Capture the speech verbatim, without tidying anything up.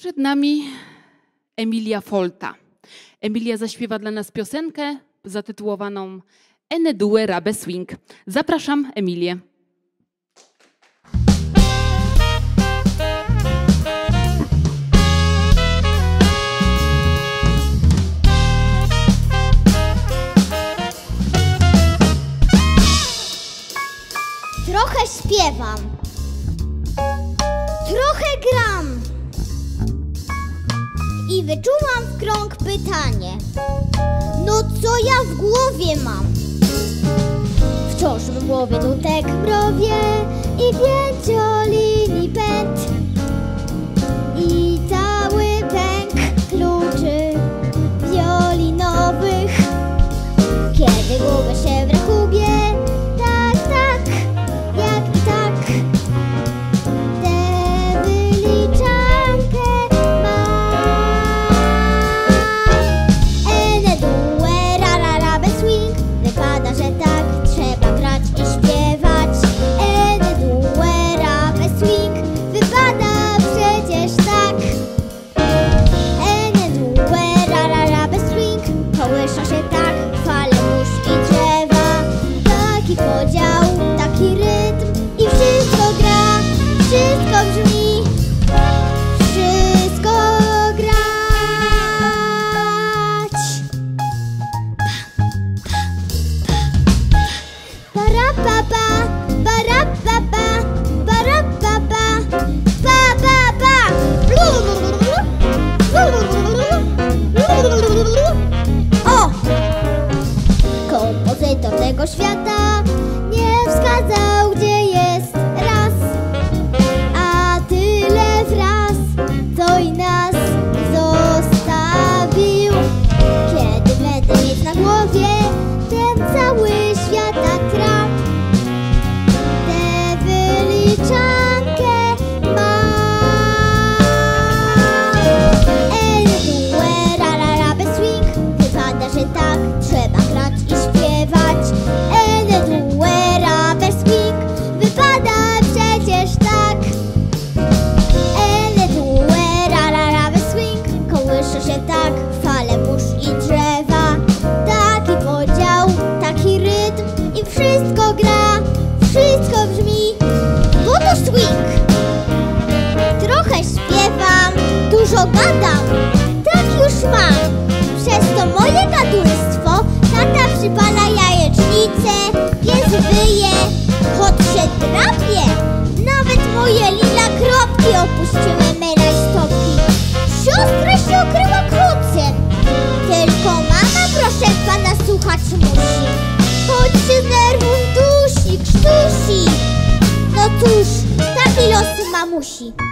Przed nami Emilia Folta. Emilia zaśpiewa dla nas piosenkę zatytułowaną Ene due rabe swing. Zapraszam Emilię. Trochę śpiewam, trochę gram i wyczułam w krąg pytanie: no co ja w głowie mam? Wciąż w głowie nutek mrowie i pięciolinii pęd i cały pęk kluczy wiolinowych. Kiedy głowę się w rachubie, tak, tak, jak i tak, tę wyliczankę mam. Ene due ra ra rabe swing. Wypada, że tak trzeba grać i śpiewać. Ene due rabe swing. Wypada przecież tak. Ene due ra ra rabe swing. Kołyszą się tak fale mórz i drzewa. Taki podział, taki rytm i wszystko gra, wszystko brzmi, wszystko grać. Parapapa, parapapa, parapapa, pa pa pa. O! Kompozytor tego świata nie wskazał, gdzie jest raz, a tyle wraz, co i nas zostawił. Kiedy będę mieć na głowie ten cały świat tak traf, tę wyliczankę mam. Ene due ra ra rabe swing. Wypada, że tak trzeba grać i śpiewać. Ene due rabe swing. Wypada przecież tak. Ene due ra ra rabe swing. Kołysze się tak fale mórz i drzewa. Taki podział, taki rytm i wszystko gra, wszystko brzmi, bo to swing. Trochę śpiewam, dużo gadam, tak już mam. Przez to moje gadulstwo tata przypala jajecznicę, pies wyje, kot się drapie. Nawet moje lila kropki opuściły me rajstopki. Siostra się okryła krócem, tylko mama proszę pana słuchać musi, choć się z nerwów dusi, krztusi. No cóż, taki los mamusi.